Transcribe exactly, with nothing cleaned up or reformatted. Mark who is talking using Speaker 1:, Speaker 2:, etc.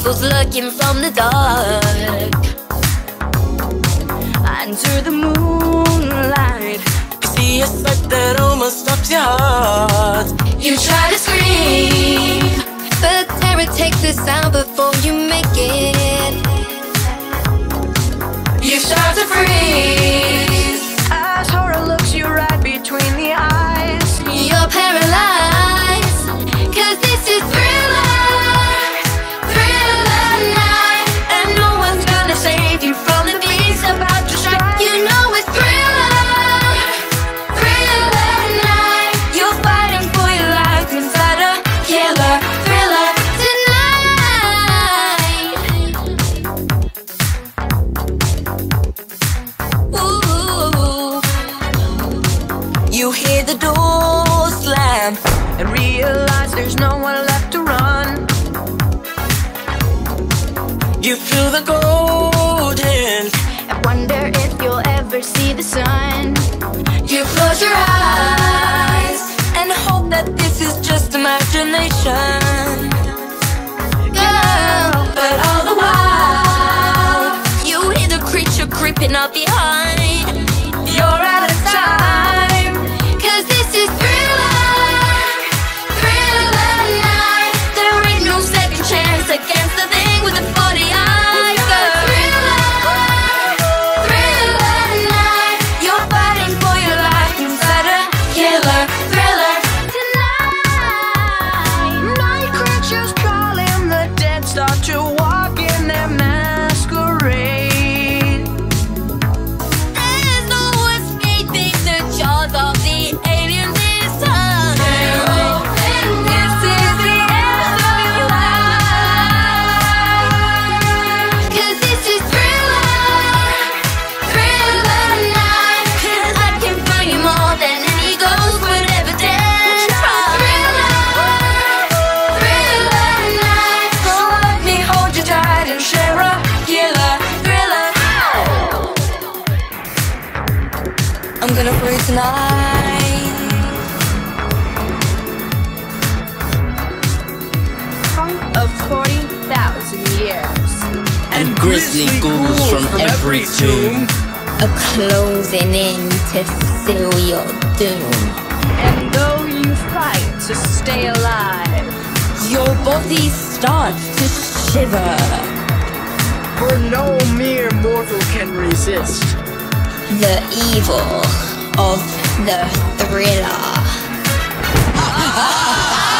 Speaker 1: Devil's lurking from the dark. Under the moonlight,
Speaker 2: you see a sight that almost stops your heart.
Speaker 1: you try to scream, but terror takes the sound before you make it. You start to freeze
Speaker 3: as horror looks you right between the eyes.
Speaker 1: You're paralyzed, cause this is Thriller, Thriller night. And no one's gonna save you from the beast about to strike. You know it's Thriller, Thriller night. You're fighting for your life inside a killer thriller tonight. Ooh.
Speaker 2: You hear the door slam
Speaker 3: And realize there's no one left to run.
Speaker 2: you feel the golden.
Speaker 1: I wonder if you'll ever see the sun. You close your eyes
Speaker 2: And hope that this is just imagination,
Speaker 1: girl, but all the while you hear the creature creeping up behind.
Speaker 3: You're out of time,
Speaker 1: Cause this is Thriller, Thriller night. There ain't no second chance against the thing with the forty eyes, girl. Thriller, Thriller night. You're fighting for your life inside a killer thriller tonight.
Speaker 3: night creatures calling, the dead start to walk in their masquerade.
Speaker 1: There's no escaping the jaws of the alien this time. This is the end of your life. Cause this is Thriller, Thriller night. Cause I can find you more than any ghost would ever dare try. Thriller, Thriller night.
Speaker 3: So let me hold you tight and share a
Speaker 1: Killer thriller.
Speaker 2: I'm gonna pray tonight.
Speaker 3: of forty thousand years.
Speaker 2: And grisly ghouls from every tomb.
Speaker 1: A closing in to seal your doom.
Speaker 3: And though you fight to stay alive,
Speaker 1: Your body starts to shiver.
Speaker 4: For no mere mortal can resist.
Speaker 1: The evil of the thriller.